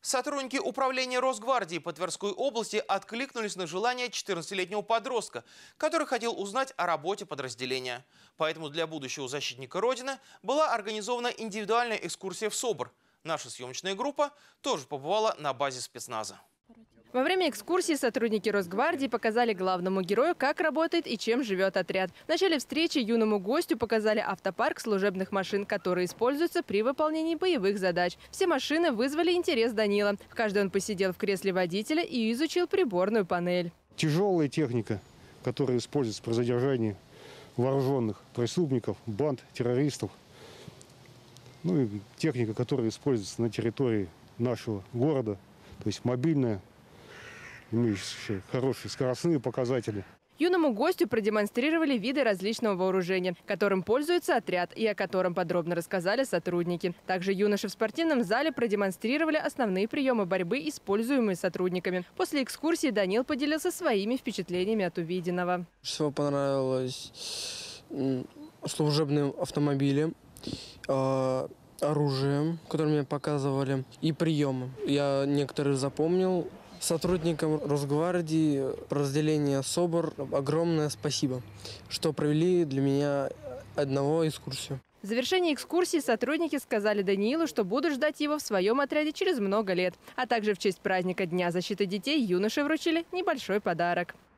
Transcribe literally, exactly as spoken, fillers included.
Сотрудники управления Росгвардии по Тверской области откликнулись на желание четырнадцатилетнего подростка, который хотел узнать о работе подразделения. Поэтому для будущего защитника Родины была организована индивидуальная экскурсия в СОБР. Наша съемочная группа тоже побывала на базе спецназа. Во время экскурсии сотрудники Росгвардии показали главному герою, как работает и чем живет отряд. В начале встречи юному гостю показали автопарк служебных машин, которые используются при выполнении боевых задач. Все машины вызвали интерес Данила. В каждой он посидел в кресле водителя и изучил приборную панель. Тяжелая техника, которая используется при задержании вооруженных преступников, банд, террористов. Ну и техника, которая используется на территории нашего города, то есть мобильная, имеющие хорошие скоростные показатели. Юному гостю продемонстрировали виды различного вооружения, которым пользуется отряд и о котором подробно рассказали сотрудники. Также юноши в спортивном зале продемонстрировали основные приемы борьбы, используемые сотрудниками. После экскурсии Данил поделился своими впечатлениями от увиденного. Всего понравилось служебным автомобилем, оружием, которое мне показывали, и приемы. Я некоторые запомнил. Сотрудникам Росгвардии, подразделения СОБР огромное спасибо, что провели для меня одного экскурсию. В завершении экскурсии сотрудники сказали Даниилу, что будут ждать его в своем отряде через много лет. А также в честь праздника Дня защиты детей юноше вручили небольшой подарок.